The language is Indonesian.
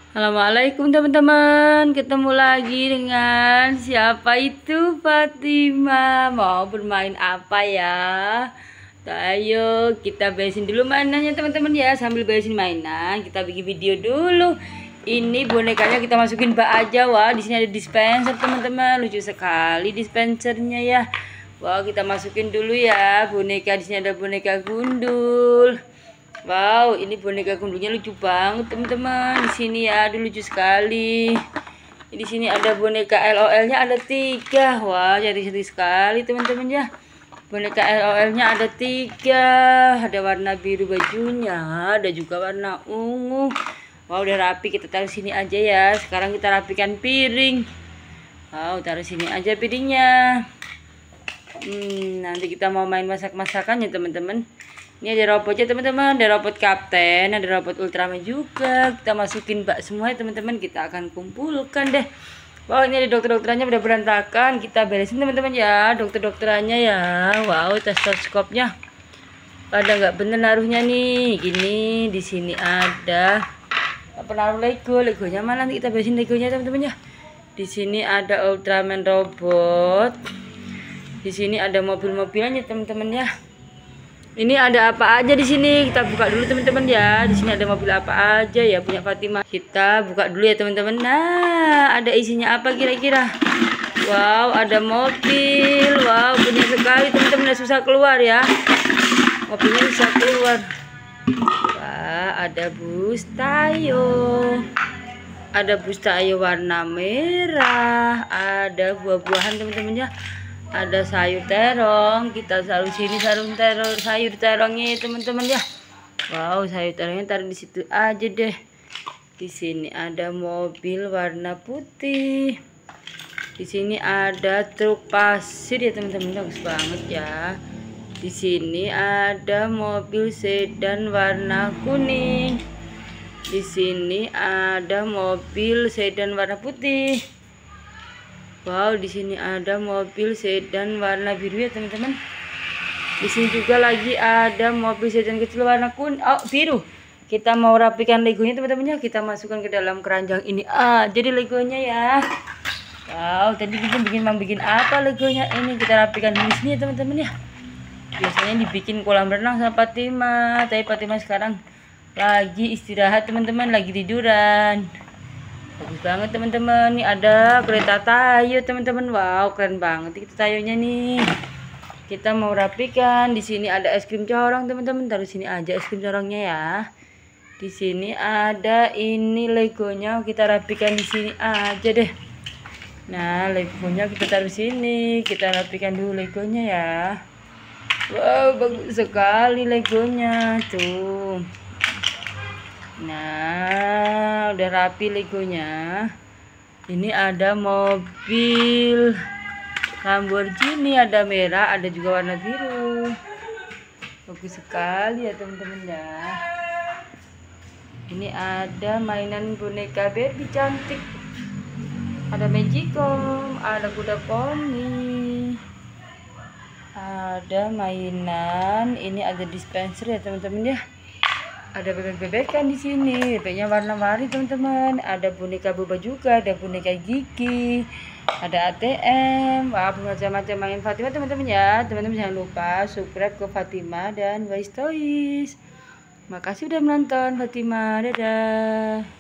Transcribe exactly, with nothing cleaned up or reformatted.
Assalamualaikum teman-teman, ketemu lagi dengan siapa itu? Fatima. Mau bermain apa ya? Ayo kita beresin dulu mainannya teman-teman ya. Sambil beresin mainan kita bikin video dulu. Ini bonekanya kita masukin bak aja. Wah, di sini ada dispenser teman-teman, lucu sekali dispensernya ya. Wah, kita masukin dulu ya boneka. Di sini ada boneka gundul. Wow, ini boneka gundulnya lucu banget teman-teman. Di sini ya, aduh lucu sekali. Di sini ada boneka L O L-nya ada tiga. Wah, jadi sedih sekali teman-teman ya. Boneka L O L-nya ada tiga. Ada warna biru bajunya, ada juga warna ungu. Wow, udah rapi, kita taruh sini aja ya. Sekarang kita rapikan piring. Wow, taruh sini aja piringnya. Hmm, nanti kita mau main masak-masakan ya teman-teman. Ini ada robotnya teman-teman, ada robot kapten, ada robot Ultraman juga. Kita masukin bak semua ya teman-teman, kita akan kumpulkan deh. Wow, ini ada dokter-dokterannya udah berantakan, kita beresin teman-teman ya, dokter-dokterannya ya. Wow, stetoskopnya pada nggak bener naruhnya nih. Gini, di sini ada apa naruh Lego, Legonya mana? Nanti kita beresin Legonya teman-teman ya. Di sini ada Ultraman robot. Di sini ada mobil-mobilnya teman-teman ya. Ini ada apa aja di sini? Kita buka dulu teman-teman ya. Di sini ada mobil apa aja ya punya Fatima. Kita buka dulu ya teman-teman. Nah, ada isinya apa kira-kira? Wow, ada mobil. Wow, punya sekali teman-teman. Susah keluar ya. Mobilnya bisa keluar. Wah, ada bus Tayo. Ada bus Tayo warna merah. Ada buah-buahan teman-teman ya. Ada sayur terong, kita taruh sini sayur terong, sayur terongnya teman-teman ya. Wow, sayur terongnya taruh di situ aja deh. Di sini ada mobil warna putih. Di sini ada truk pasir ya teman-teman, bagus banget ya. Di sini ada mobil sedan warna kuning. Di sini ada mobil sedan warna putih. Wow, di sini ada mobil sedan warna biru ya teman-teman. Di sini juga lagi ada mobil sedan kecil warna kuning, oh biru. Kita mau rapikan Legonya teman-teman ya. Kita masukkan ke dalam keranjang ini. Ah, jadi Legonya ya. Wow, tadi kita bikin mau bikin apa Legonya ini? Kita rapikan di sini ya teman-teman ya. Biasanya dibikin kolam renang sama Fatima, tapi Fatima sekarang lagi istirahat teman-teman, lagi tiduran. Bagus banget teman-teman. Nih ada kereta Tayo teman-teman. Wow, keren banget itu Tayonya nih. Kita mau rapikan. Di sini ada es krim corong teman-teman. Taruh sini aja es krim corongnya ya. Di sini ada ini Legonya. Kita rapikan di sini aja deh. Nah, Legonya kita taruh sini. Kita rapikan dulu Legonya ya. Wow, bagus sekali Legonya tuh. Nah, udah rapi Legonya. Ini ada mobil Lamborghini, ada merah, ada juga warna biru. Bagus sekali ya teman-teman ya. Ini ada mainan boneka baby cantik. Ada Magicom, ada kuda poni. Ada mainan, ini ada dispenser ya teman-teman ya. Ada bebek-bebekan di sini, bebeknya warna-warni teman-teman. Ada boneka boba juga, ada boneka gigi, ada A T M. Wah, macam-macam main Fatima teman-teman ya. Teman-teman jangan lupa subscribe ke Fatima dan Wise Toys. Makasih udah menonton Fatima, dadah.